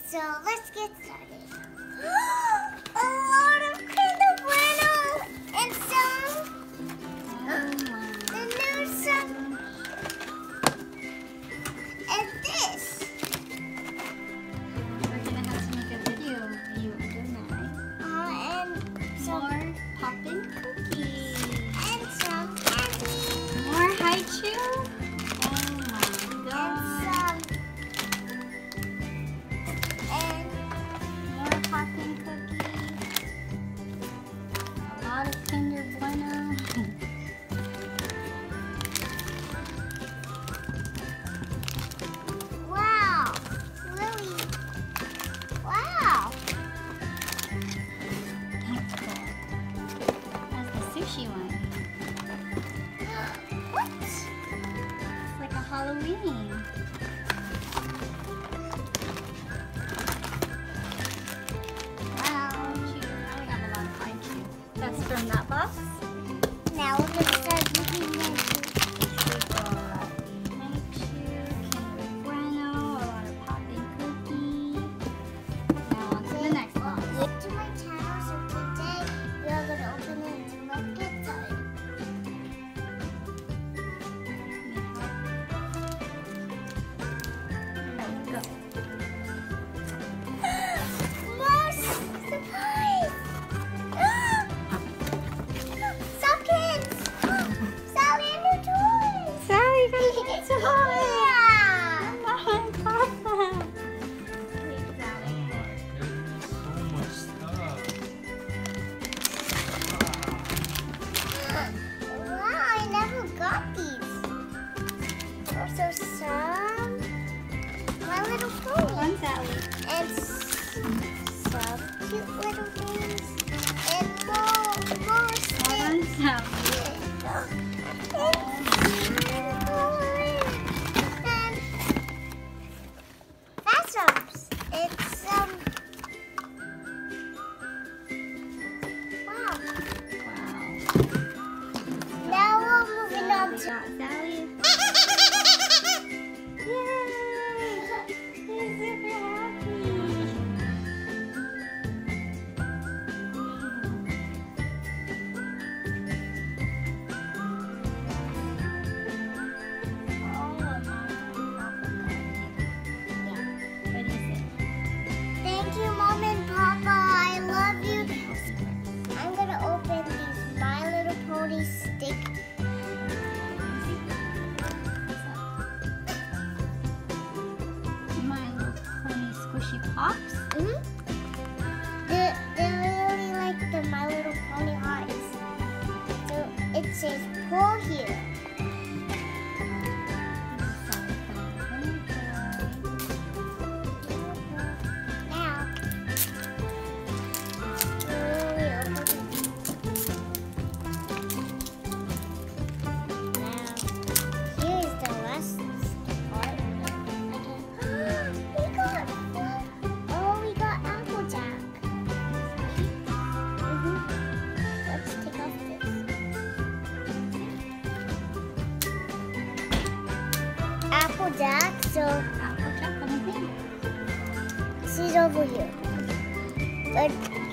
So let's get started. A lot of Kinder Bueno and some. And there's some. And this. We're gonna have to make a video of you and Donai. And some. More poppin' cookies. And some candy. More Haichu. Oh my god. And More poppin' cookies. A lot of Kinder Bueno. wow, Lily. Wow. That's cool. That's the sushi one. What? It's like a Halloween. Wow. Haichu. I have a lot of Haichu. That's from that box. Now we're gonna start looking at Haichu, Kinder Bueno, a lot of popping cookies. Now on to the next box. to my channel. So today we are gonna open it and let's get started. Go. More surprise! Sockets! Sally and her toys! Sally, you Yeah! Mama and Papa. Wait, Oh Sally. my goodness, so much stuff. Wow, I never got these. Also some My Little Pony. One Sally. And some cute little things. And more sticks. One Sally. And Fasums. It's wow. Wow. Now we're moving on We to got Sally. Yay! He's super happy. Thank you, Mom and Papa. I love you. I'm gonna open these My Little Pony stick. My Little Pony squishy pops. They're really like the My Little Pony hearts. So it says pull here. Now, slowly open it. Now, here's the last part. We got Applejack. Let's take off this. Applejack, so she's over here. But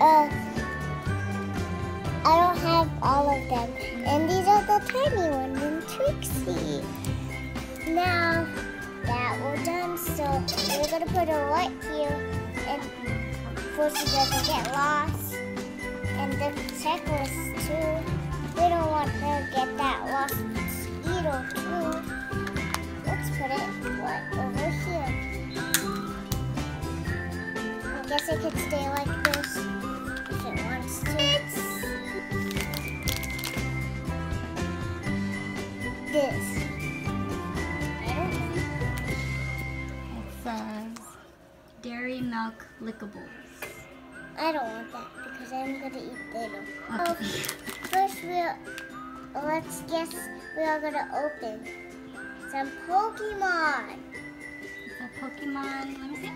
I don't have all of them. And these are the tiny ones and Trixie. Now that we're done, so we're gonna put her right here and so she doesn't get lost. And the checklist too. We don't want her to get that lost either too. Let's put it right over here. I guess it could stay like this if it wants to. This. I don't know. It says Dairy Milk Lickables. I don't want that because I'm gonna eat dinner. Okay. First let's guess we are gonna open some Pokemon. It's a Pokemon. Let me see.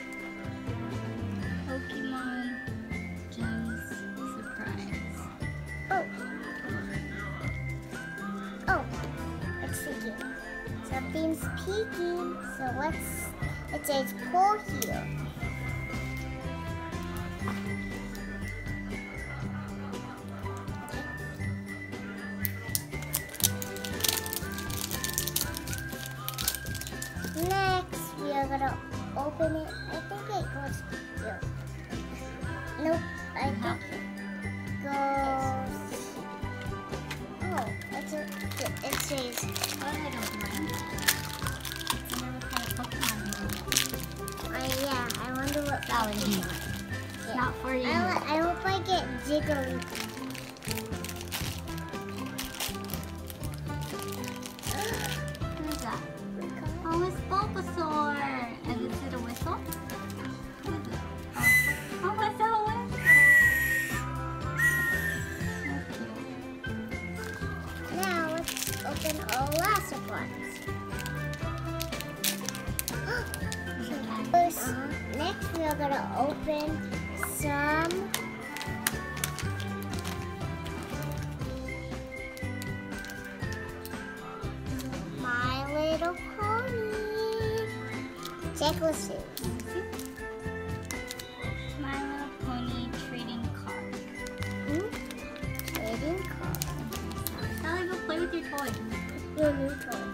Pokemon Gems Surprise. Oh, it's thinking. Something's peeking. So it says pull here. open it. I think it goes here. Nope, I think it goes. Oh, it says. Go ahead, open mine. I wonder what kind of Pokemon it is. Yeah, I wonder what. That was you. Yeah. Not for you. I hope I get Jigglypuff. What is that? Oh, it's Bulbasaur. And is it a whistle? What is it? Oh, it's a whistle. That's cute. Now let's open all last ones. First, next we are gonna open some My Little Pony necklaces. My Little Pony trading card. Trading cards. Sally, go play with your toy. Your new toy.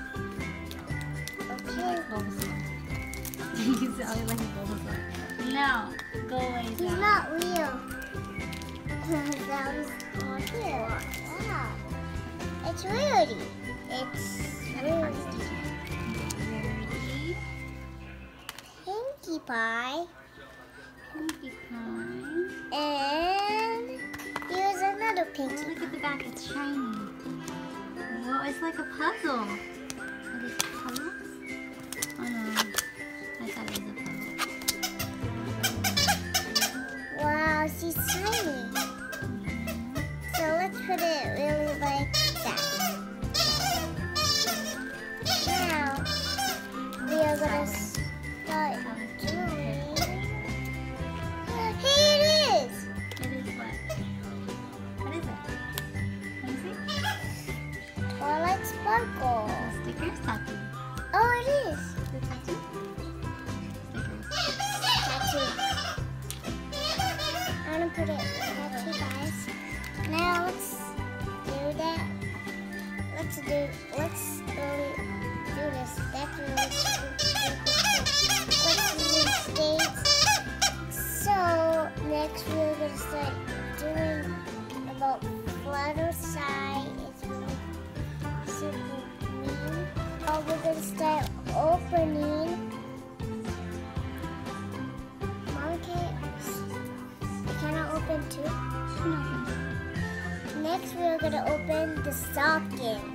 Okay. Bulbasaur. Sally like Bulbasaur. No, go away. He's Sally. not real. That was on here. Wow. It's Rarity. It's Rarity. Rarity. Pinkie Pie. Pinkie Pie. And here's another Oh, Pinkie look at the back, it's shiny. Whoa, it's like a puzzle. Are these puzzles? Oh no, I thought it was a puzzle. Wow, she's tiny. So let's put it really like that. Now, we are going to start doing... Here it is! It is what? What is it? Let me see. Twilight Sparkle. Stickers, tattoo. Oh, it is. The tattoo? Stickers. Tattoo. I'm going to put it tattoo, guys. Now let's do that. Let's really do this. That's really States. So next we're gonna start doing about flutter side. It's really super mean. Oh, we're gonna start opening. Mom can I open too? Next we're gonna open the stockings.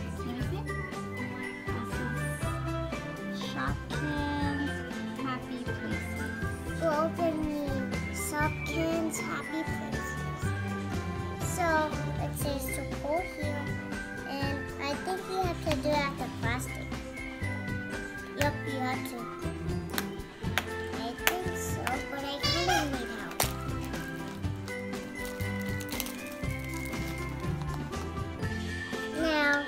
Shopkins, Happy Places. We're opening Shopkins Happy Places. So it says to pull here, and I think you have to do it at the plastic. Yep, you have to. I think so, but I kind of need help. Now,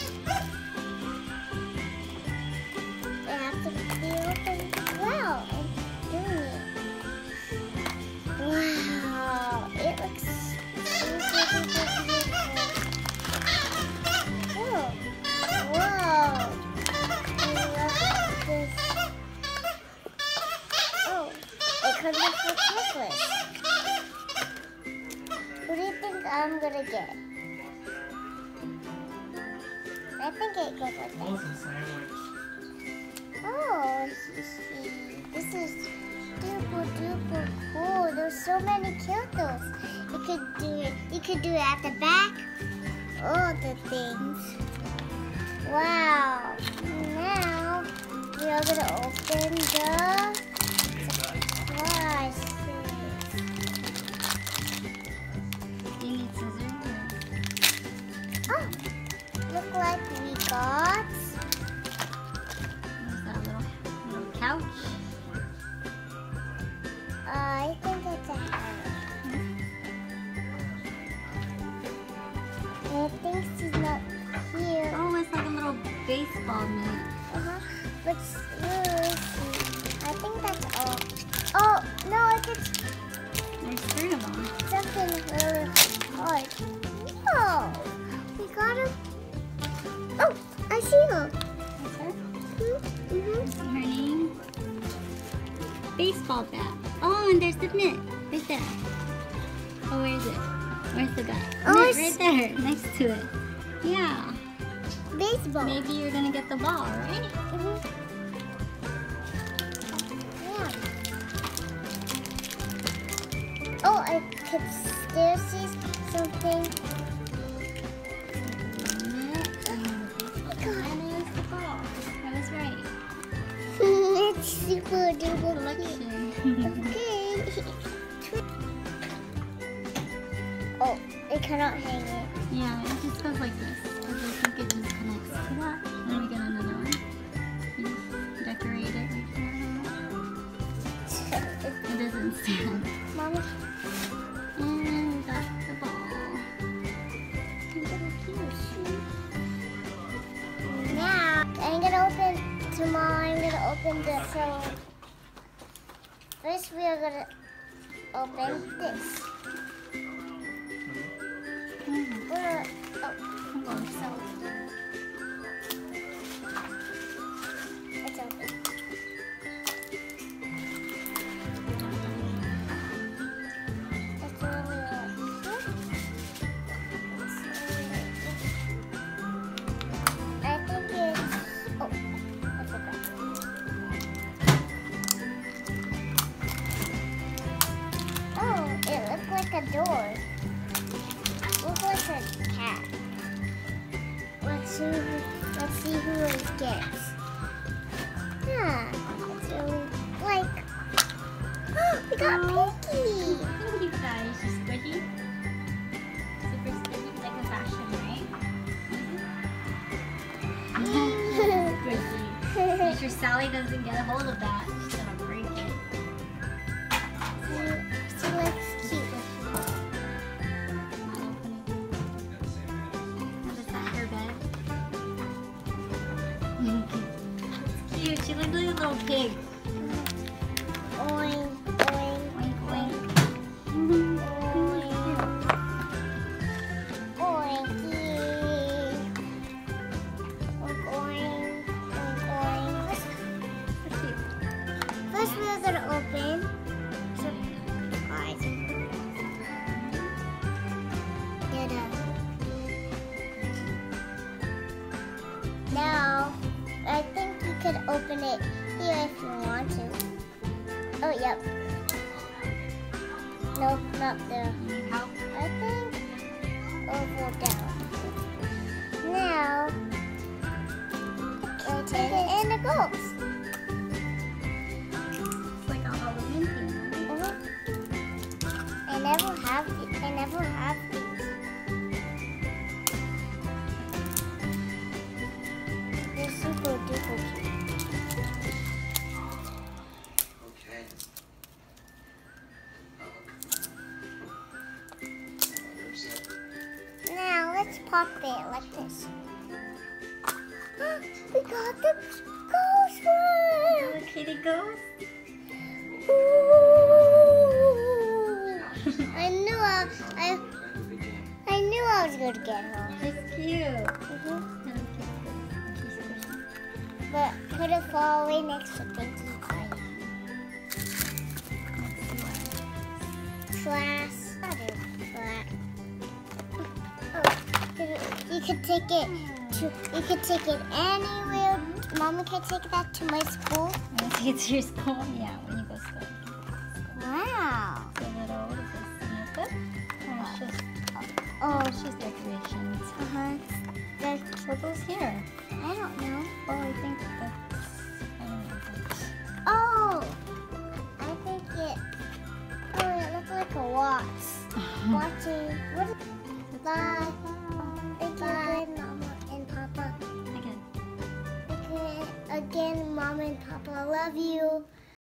it has to be open well and doing it. Wow, it looks super beautiful. Oh, whoa. I love this. Oh, it comes with a checklist. What do you think I'm gonna get? I think it goes like that. What's a sandwich? Oh, this is super duper cool. There's so many turtles. You could do it. You could do it at the back. All the things. Wow. Now we are gonna open the surprises. You need scissors? Oh, look like we got. There's that little couch. I think it's a hat. I think she's not here. Oh, it's like a little baseball mitt. But really see. I think that's all. Oh, no, it's There's 3 of them. something really hard. No, we got him. Oh, I see her. Is her? Mm-hmm. See her name? baseball bat. Oh, and there's the mitt right there. Oh, where is it? Where's the bat? Oh, Mitt, it's- right there, next to it. Yeah. Baseball. Maybe you're gonna get the ball, right? Mhm. Yeah. Oh, I could still see something. And there's the ball. I was right. It's super duper cute. Collection. Okay. Oh, it cannot hang it. Yeah, it just goes like this. Because I think it just connects to that. Let me get another one. You decorate it right there. It doesn't stand. Mama, And we got the ball. now I'm gonna open tomorrow. I'm gonna open this. So first we are gonna open this. Oh, it's open. It's really I think it's. Oh, I forgot. Oh, it looks like a door. Looks like a cat. Let's see who it gets. Yeah, it's really like. We got Pinky. Pinkie Pie. She's squishy. Super squishy, like a fashion, right? Squishy. Make sure Sally doesn't get a hold of that. She's gonna break it. She looks cute. I'll open it. Oh, is that her bed? It's cute. She looks like a little pig. Oink, oink, Oink, oink. oink, oinky. Oink, oink, oink, oink. First we're gonna open. Surprise. Now, I think you could open it here if you want to. Oh, yep. Nope, not there. Need help? I think over down. Now, I take it and it goes. It's like a Halloween theme, right? I never have these. They're super duper cute. Okay. Now let's pop it like this. We got the ghost one. The kitty ghost? Ooh. I knew I was going to get her. It's cute. But put it far away next to Pinkie Pie. Class. You could take it anywhere. Mommy can take that to my school. Want to take it to your school? Yeah, when you go to school. Wow. So little, what is this? Notebook? Or it's just, Oh, it's just decorations. That's, What goes here? I don't know. Oh, I think that's, I don't know. Oh, I think it. Oh, it looks like a watch. Watching. What is? Bye. Thank you again, Mama and Papa. Again. Again, Mama and Papa. I love you.